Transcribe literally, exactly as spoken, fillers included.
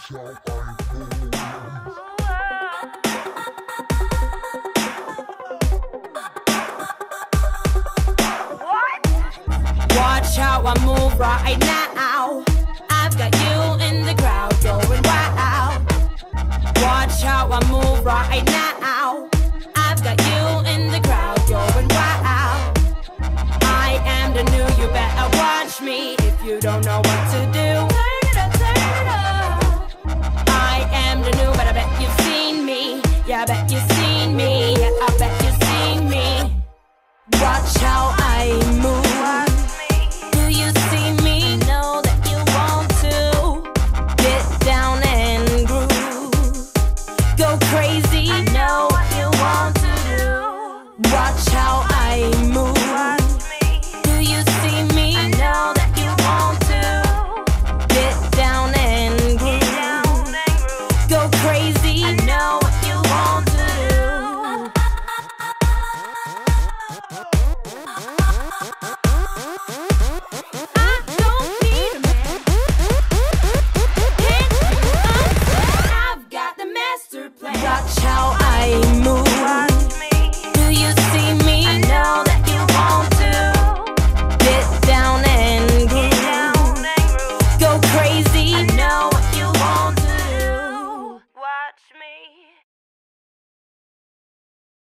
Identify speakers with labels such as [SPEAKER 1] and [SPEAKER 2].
[SPEAKER 1] Watch how I move right now. I've got you in the crowd going wild. Watch how I move right now. I've got you in the crowd going wild. I am the new, you better watch me if you don't know what to do.